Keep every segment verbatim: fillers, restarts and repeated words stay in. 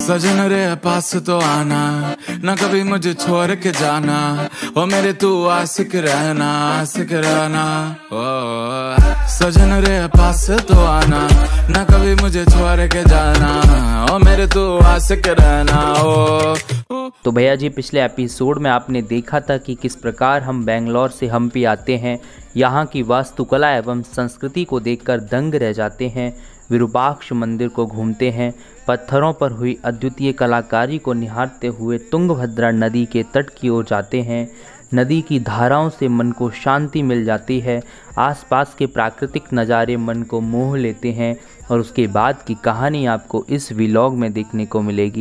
सजन रे पास तो आना, ना कभी मुझे छोड़ के जाना, ओ मेरे तू आशिक रहना, आशिक रहना। ओ सजन रे पास तो आना, ना कभी मुझे छोड़ के जाना, ओ मेरे तू आशिक रहना। ओ तो भैया जी, पिछले एपिसोड में आपने देखा था कि किस प्रकार हम बेंगलोर से हम्पी आते हैं, यहाँ की वास्तुकला एवं संस्कृति को देखकर दंग रह जाते हैं, विरूपाक्ष मंदिर को घूमते हैं, पत्थरों पर हुई अद्वितीय कलाकारी को निहारते हुए तुंगभद्रा नदी के तट की ओर जाते हैं। नदी की धाराओं से मन को शांति मिल जाती है, आसपास के प्राकृतिक नज़ारे मन को मोह लेते हैं और उसके बाद की कहानी आपको इस व्लॉग में देखने को मिलेगी।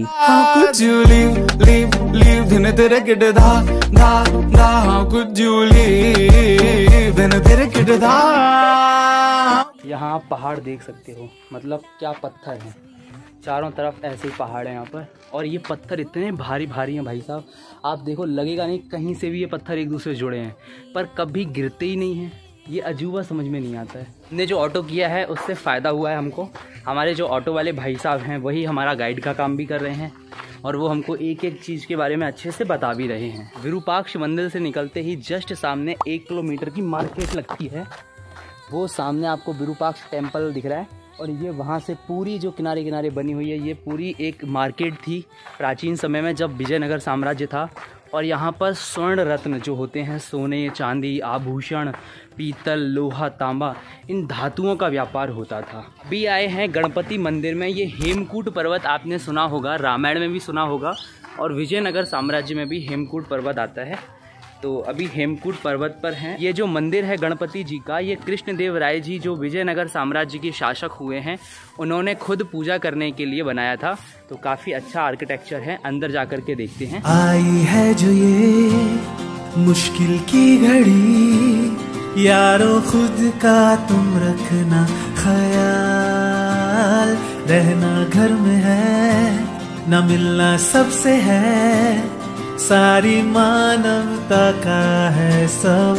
यहाँ आप पहाड़ देख सकते हो, मतलब क्या पत्थर हैं, चारों तरफ ऐसे ही पहाड़ हैं यहाँ पर, और ये पत्थर इतने भारी भारी हैं भाई साहब, आप देखो लगेगा नहीं कहीं से भी ये पत्थर एक दूसरे से जुड़े हैं, पर कभी गिरते ही नहीं हैं। ये अजूबा समझ में नहीं आता है। हमने जो ऑटो किया है उससे फ़ायदा हुआ है हमको, हमारे जो ऑटो वाले भाई साहब हैं वही हमारा गाइड का काम भी कर रहे हैं और वो हमको एक एक चीज़ के बारे में अच्छे से बता भी रहे हैं। विरूपाक्ष मंदिर से निकलते ही जस्ट सामने एक किलोमीटर की मार्केट लगती है, वो सामने आपको विरूपाक्ष टेम्पल दिख रहा है, और ये वहाँ से पूरी जो किनारे किनारे बनी हुई है, ये पूरी एक मार्केट थी प्राचीन समय में जब विजयनगर साम्राज्य था। और यहाँ पर स्वर्ण रत्न जो होते हैं, सोने चांदी आभूषण पीतल लोहा तांबा, इन धातुओं का व्यापार होता था। अभी आए हैं गणपति मंदिर में। ये हेमकूट पर्वत आपने सुना होगा, रामायण में भी सुना होगा, और विजयनगर साम्राज्य में भी हेमकूट पर्वत आता है। तो अभी हेमकूट पर्वत पर हैं। ये जो मंदिर है गणपति जी का, ये कृष्णदेव राय जी जो विजयनगर साम्राज्य के शासक हुए हैं, उन्होंने खुद पूजा करने के लिए बनाया था। तो काफ़ी अच्छा आर्किटेक्चर है, अंदर जाकर के देखते हैं। आई है जो ये मुश्किल की घड़ी, यारो खुद का तुम रखना ख्याल, रहना घर में है न मिलना सबसे है, सारी मानवता का है सवाल।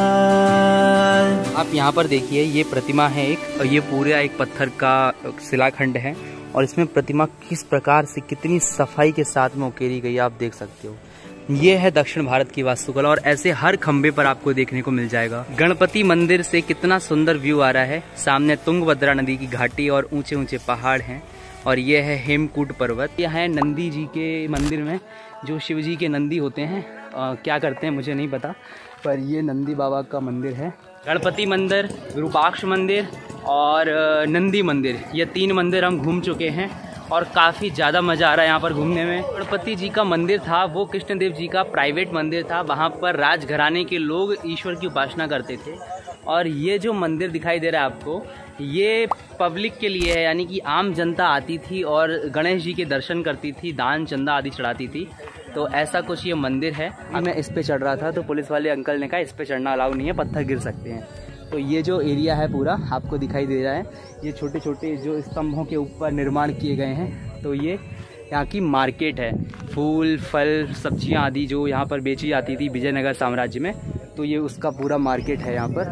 आप यहाँ पर देखिए, ये प्रतिमा है एक, और ये पूरा एक पत्थर का शिलाखंड है, और इसमें प्रतिमा किस प्रकार से कितनी सफाई के साथ में उकेरी गई आप देख सकते हो। ये है दक्षिण भारत की वास्तुकला, और ऐसे हर खंबे पर आपको देखने को मिल जाएगा। गणपति मंदिर से कितना सुंदर व्यू आ रहा है, सामने तुंगभद्रा नदी की घाटी और ऊंचे ऊंचे पहाड़ हैं, और ये है हेमकूट पर्वत। यह है नंदी जी के मंदिर में, जो शिव जी के नंदी होते हैं, आ, क्या करते हैं मुझे नहीं पता, पर ये नंदी बाबा का मंदिर है। गणपति मंदिर, विरूपाक्ष मंदिर और नंदी मंदिर, ये तीन मंदिर हम घूम चुके हैं और काफ़ी ज़्यादा मज़ा आ रहा है यहाँ पर घूमने में। गणपति जी का मंदिर था वो कृष्णदेव जी का प्राइवेट मंदिर था, वहाँ पर राजघराने के लोग ईश्वर की उपासना करते थे। और ये जो मंदिर दिखाई दे रहा है आपको, ये पब्लिक के लिए है, यानी कि आम जनता आती थी और गणेश जी के दर्शन करती थी, दान चंदा आदि चढ़ाती थी। तो ऐसा कुछ ये मंदिर है। मैं इस पे चढ़ रहा था तो पुलिस वाले अंकल ने कहा इस पे चढ़ना अलाउ नहीं है, पत्थर गिर सकते हैं। तो ये जो एरिया है पूरा आपको दिखाई दे रहा है, ये छोटे छोटे जो स्तंभों के ऊपर निर्माण किए गए हैं। तो ये यहाँ की मार्केट है, फूल फल सब्जियाँ आदि जो यहाँ पर बेची जाती थी विजयनगर साम्राज्य में, तो ये उसका पूरा मार्केट है यहाँ पर।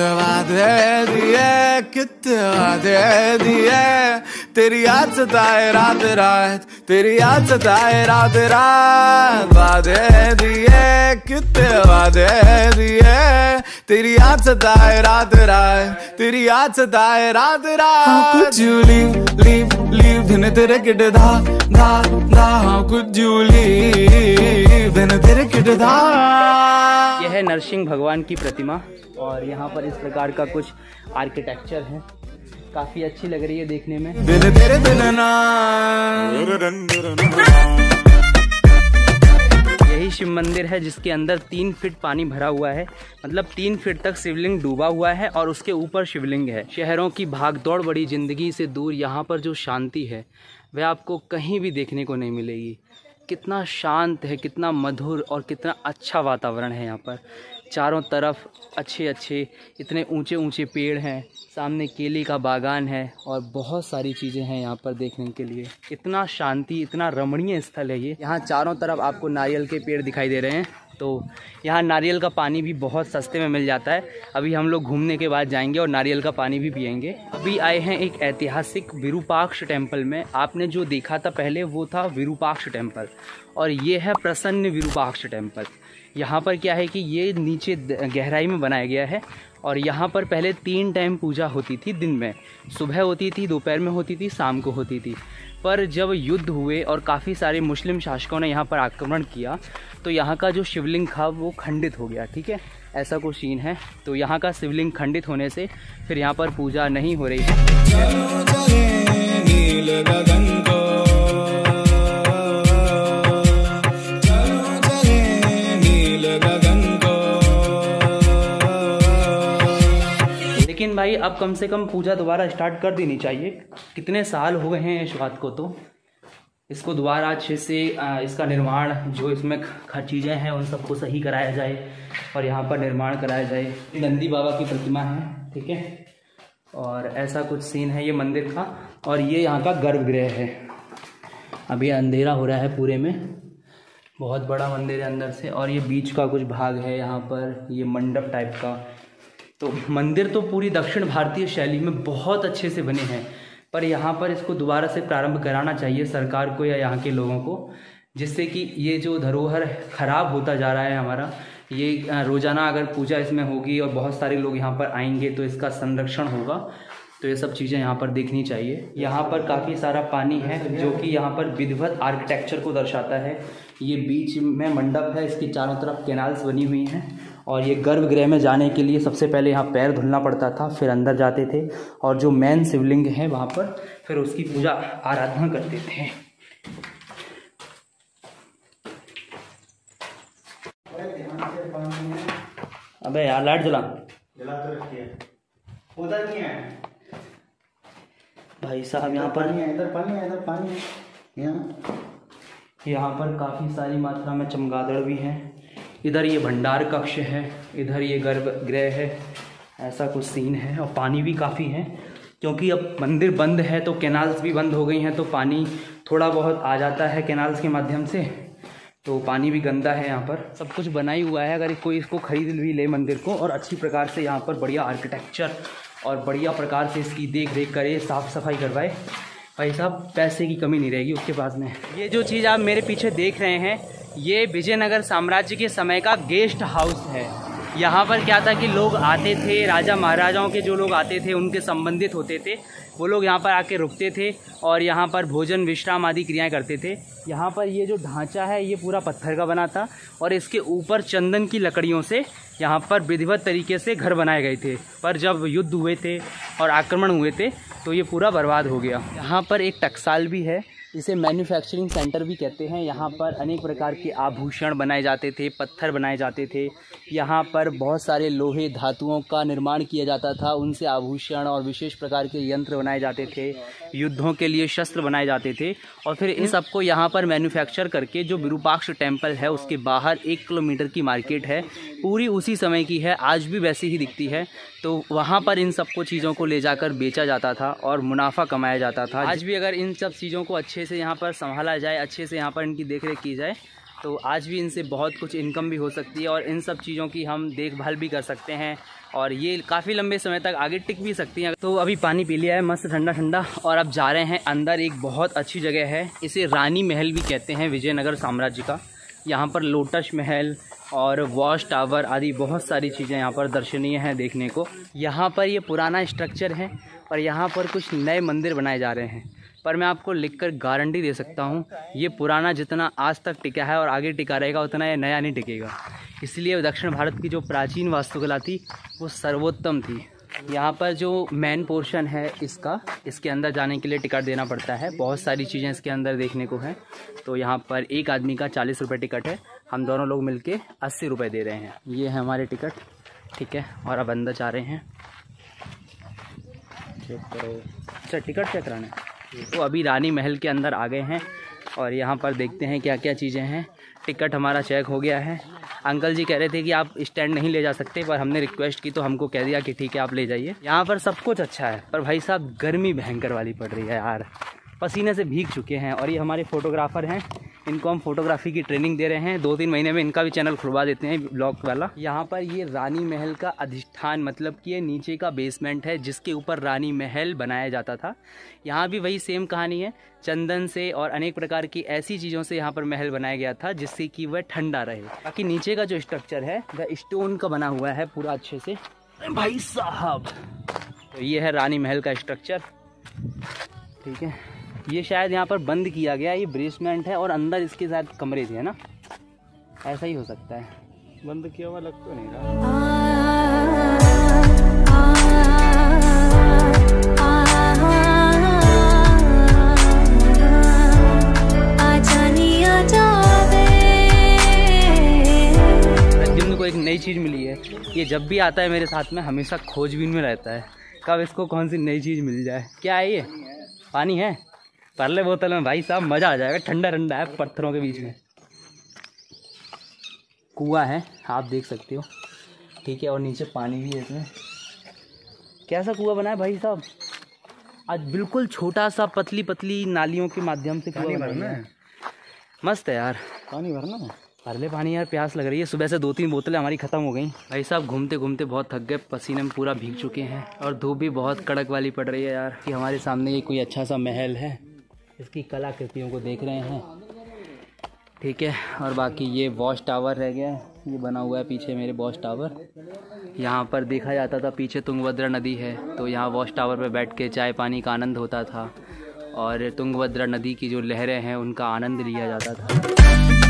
तेरी याद सताए रात रात, तेरी याद सताए रात रात, वादे दिए कितने वादे दिए, तेरी याद सताए रात रात, तेरी याद सताए रात रात। Could you leave, leave, leave, दिन तेरे किट धा धा धा, could you leave, दिन तेरे किट धा। यह है नरसिंह भगवान की प्रतिमा, और यहाँ पर इस प्रकार का कुछ आर्किटेक्चर है, काफी अच्छी लग रही है देखने में। दिन तेरे दिन ना। यही शिव मंदिर है जिसके अंदर तीन फीट पानी भरा हुआ है, मतलब तीन फीट तक शिवलिंग डूबा हुआ है और उसके ऊपर शिवलिंग है। शहरों की भागदौड़ बड़ी जिंदगी से दूर यहाँ पर जो शांति है वह आपको कहीं भी देखने को नहीं मिलेगी। कितना शांत है, कितना मधुर और कितना अच्छा वातावरण है यहाँ पर। चारों तरफ अच्छे अच्छे इतने ऊंचे ऊंचे पेड़ हैं, सामने केले का बागान है और बहुत सारी चीज़ें हैं यहाँ पर देखने के लिए। इतना शांति, इतना रमणीय स्थल है ये। यहाँ चारों तरफ आपको नारियल के पेड़ दिखाई दे रहे हैं, तो यहाँ नारियल का पानी भी बहुत सस्ते में मिल जाता है। अभी हम लोग घूमने के बाद जाएंगे और नारियल का पानी भी पियेंगे। अभी आए हैं एक ऐतिहासिक विरूपाक्ष टेम्पल में। आपने जो देखा था पहले वो था विरूपाक्ष टेम्पल, और ये है प्रसन्न विरूपाक्ष टेम्पल। यहाँ पर क्या है कि ये नीचे गहराई में बनाया गया है, और यहाँ पर पहले तीन टाइम पूजा होती थी दिन में। सुबह होती थी, दोपहर में होती थी, शाम को होती थी। पर जब युद्ध हुए और काफ़ी सारे मुस्लिम शासकों ने यहाँ पर आक्रमण किया तो यहाँ का जो शिवलिंग था वो खंडित हो गया। ठीक है, ऐसा कुछ सीन है। तो यहाँ का शिवलिंग खंडित होने से फिर यहाँ पर पूजा नहीं हो रही है। लेकिन भाई अब कम से कम पूजा दोबारा स्टार्ट कर देनी चाहिए। कितने साल हो गए हैं इस बात को, तो इसको दोबारा अच्छे से इसका निर्माण, जो इसमें चीज़ें हैं उन सबको सही कराया जाए और यहाँ पर निर्माण कराया जाए। नंदी बाबा की प्रतिमा है, ठीक है, और ऐसा कुछ सीन है ये मंदिर का। और ये यहाँ का गर्भगृह है। अभी अंधेरा हो रहा है पूरे में, बहुत बड़ा मंदिर है अंदर से, और ये बीच का कुछ भाग है यहाँ पर, ये मंडप टाइप का। तो मंदिर तो पूरी दक्षिण भारतीय शैली में बहुत अच्छे से बने हैं, पर यहाँ पर इसको दोबारा से प्रारंभ कराना चाहिए सरकार को या यहाँ के लोगों को, जिससे कि ये जो धरोहर खराब होता जा रहा है हमारा, ये रोज़ाना अगर पूजा इसमें होगी और बहुत सारे लोग यहाँ पर आएंगे तो इसका संरक्षण होगा। तो ये सब चीज़ें यहाँ पर देखनी चाहिए। यहाँ पर काफ़ी सारा पानी है जो कि यहाँ पर विधिवत आर्किटेक्चर को दर्शाता है। ये बीच में मंडप है, इसकी चारों तरफ कैनाल्स बनी हुई हैं, और ये गर्भगृह में जाने के लिए सबसे पहले यहाँ पैर धुलना पड़ता था, फिर अंदर जाते थे, और जो मेन शिवलिंग है वहाँ पर फिर उसकी पूजा आराधना करते थे। अबे यार लाइट जला जला तो रखी है, उधर नहीं है भाई साहब। यहाँ पर इधर पानी है, इधर पानी है। यहाँ यहाँ पर काफ़ी सारी मात्रा में चमगादड़ भी हैं। इधर ये भंडार कक्ष है, इधर ये गर्भगृह है, ऐसा कुछ सीन है। और पानी भी काफ़ी है, क्योंकि अब मंदिर बंद है तो कैनाल्स भी बंद हो गई हैं, तो पानी थोड़ा बहुत आ जाता है कैनाल्स के माध्यम से, तो पानी भी गंदा है। यहाँ पर सब कुछ बना ही हुआ है, अगर कोई इसको खरीद भी ले मंदिर को और अच्छी प्रकार से यहाँ पर बढ़िया आर्किटेक्चर और बढ़िया प्रकार से इसकी देख रेख करे, साफ़ सफाई करवाए, भाई साहब पैसे की कमी नहीं रहेगी उसके पास में। ये जो चीज़ आप मेरे पीछे देख रहे हैं, ये विजयनगर साम्राज्य के समय का गेस्ट हाउस है। यहाँ पर क्या था कि लोग आते थे, राजा महाराजाओं के जो लोग आते थे उनके संबंधित होते थे, वो लोग यहाँ पर आके रुकते थे और यहाँ पर भोजन विश्राम आदि क्रियाएं करते थे। यहाँ पर ये जो ढांचा है ये पूरा पत्थर का बना था, और इसके ऊपर चंदन की लकड़ियों से यहाँ पर विधिवत तरीके से घर बनाए गए थे। पर जब युद्ध हुए थे और आक्रमण हुए थे तो ये पूरा बर्बाद हो गया। यहाँ पर एक टकसाल भी है, इसे मैन्युफैक्चरिंग सेंटर भी कहते हैं। यहाँ पर अनेक प्रकार के आभूषण बनाए जाते थे, पत्थर बनाए जाते थे। यहाँ पर बहुत सारे लोहे धातुओं का निर्माण किया जाता था, उनसे आभूषण और विशेष प्रकार के यंत्र बनाए जाते थे, युद्धों के लिए शस्त्र बनाए जाते थे। और फिर इन सबको यहाँ पर मैन्युफैक्चर करके जो विरूपाक्ष टेम्पल है उसके बाहर एक किलोमीटर की मार्केट है, पूरी उसी समय की है, आज भी वैसी ही दिखती है। तो वहाँ पर इन सबको चीज़ों को ले जाकर बेचा जाता था और मुनाफा कमाया जाता था। आज भी अगर इन सब चीज़ों को अच्छे से यहाँ पर संभाला जाए, अच्छे से यहाँ पर इनकी देखरेख की जाए, तो आज भी इनसे बहुत कुछ इनकम भी हो सकती है और इन सब चीज़ों की हम देखभाल भी कर सकते हैं, और ये काफ़ी लंबे समय तक आगे टिक भी सकती हैं। तो अभी पानी पी लिया है मस्त ठंडा ठंडा, और अब जा रहे हैं अंदर। एक बहुत अच्छी जगह है, इसे रानी महल भी कहते हैं विजयनगर साम्राज्य का। यहाँ पर लोटस महल और वॉच टावर आदि बहुत सारी चीज़ें यहाँ पर दर्शनीय हैं देखने को। यहाँ पर ये पुराना स्ट्रक्चर है और यहाँ पर कुछ नए मंदिर बनाए जा रहे हैं, पर मैं आपको लिखकर गारंटी दे सकता हूँ ये पुराना जितना आज तक टिका है और आगे टिका रहेगा उतना ये नया नहीं टिकेगा। इसलिए दक्षिण भारत की जो प्राचीन वास्तुकला थी वो सर्वोत्तम थी। यहाँ पर जो मेन पोर्शन है इसका, इसके अंदर जाने के लिए टिकट देना पड़ता है। बहुत सारी चीज़ें इसके अंदर देखने को हैं। तो यहाँ पर एक आदमी का चालीस रुपये टिकट है, हम दोनों लोग मिलके अस्सी रुपये दे रहे हैं। ये है हमारे टिकट, ठीक है। और अब अंदर जा रहे हैं, चेक करो। अच्छा टिकट चेक कराना है। तो अभी रानी महल के अंदर आ गए हैं और यहाँ पर देखते हैं क्या क्या चीज़ें हैं। टिकट हमारा चेक हो गया है, अंकल जी कह रहे थे कि आप स्टैंड नहीं ले जा सकते, पर हमने रिक्वेस्ट की तो हमको कह दिया कि ठीक है आप ले जाइए। यहाँ पर सब कुछ अच्छा है, पर भाई साहब गर्मी भयंकर वाली पड़ रही है यार, पसीने से भीग चुके हैं। और ये हमारे फोटोग्राफर हैं, इनको हम फोटोग्राफी की ट्रेनिंग दे रहे हैं। दो तीन महीने में इनका भी चैनल खुलवा देते हैं ब्लॉग वाला। यहाँ पर ये रानी महल का अधिष्ठान, मतलब कि ये नीचे का बेसमेंट है जिसके ऊपर रानी महल बनाया जाता था। यहाँ भी वही सेम कहानी है, चंदन से और अनेक प्रकार की ऐसी चीज़ों से यहाँ पर महल बनाया गया था जिससे कि वह ठंडा रहे। बाकी नीचे का जो स्ट्रक्चर है वह स्टोन का बना हुआ है पूरा अच्छे से भाई साहब। तो ये है रानी महल का स्ट्रक्चर, ठीक है। ये शायद यहाँ पर बंद किया गया, ये बेसमेंट है और अंदर इसके साथ कमरे थे, है ना, ऐसा ही हो सकता है। बंद किया हुआ लग तो नहीं रहा। प्रद्युम्न को एक नई चीज़ मिली है, ये जब भी आता है मेरे साथ में हमेशा खोजबीन में रहता है, कब इसको कौन सी नई चीज़ मिल जाए। क्या है ये? पानी है, परले बोतल में भाई साहब, मज़ा आ जाएगा, ठंडा ठंडा है पत्थरों के बीच में। कुआं है, आप देख सकते हो, ठीक है, और नीचे पानी भी है इसमें। कैसा कुआं बना है भाई साहब, आज बिल्कुल छोटा सा पतली पतली नालियों के माध्यम से कुआं भरना है। मस्त है यार, पानी भरना है। भरले पानी यार, प्यास लग रही है। सुबह से दो तीन बोतलें हमारी ख़त्म हो गई भाई साहब। घूमते घूमते बहुत थक गए, पसीने में पूरा भीग चुके हैं और धूप भी बहुत कड़क वाली पड़ रही है यार। कि हमारे सामने ये कोई अच्छा सा महल है, इसकी कलाकृतियों को देख रहे हैं, ठीक है। और बाकी ये वॉच टावर रह गया, ये बना हुआ है पीछे मेरे वॉच टावर। यहाँ पर देखा जाता था, पीछे तुंगभद्रा नदी है, तो यहाँ वॉच टावर पर बैठ के चाय पानी का आनंद होता था और तुंगभद्रा नदी की जो लहरें हैं उनका आनंद लिया जाता था।